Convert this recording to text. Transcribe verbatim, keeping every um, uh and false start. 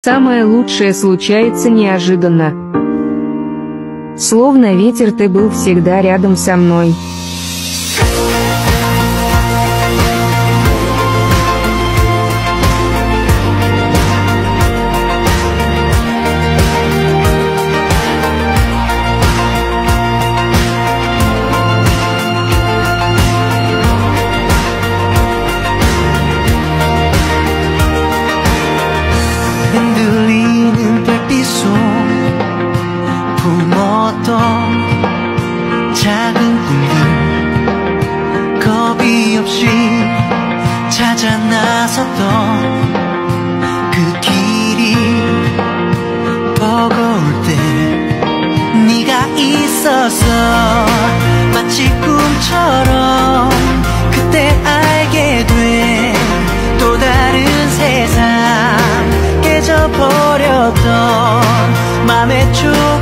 Самое лучшее случается неожиданно. Словно ветер, ты был всегда рядом со мной. 흔들리는 별빛 속 품었던 작은 꿈들 겁이 없이 찾아 나섰던 그 길이 버거울 때 네가 있어서 마치 꿈처럼 그때 알게 돼 또 다른 세상 깨져버렸던 맘의 춤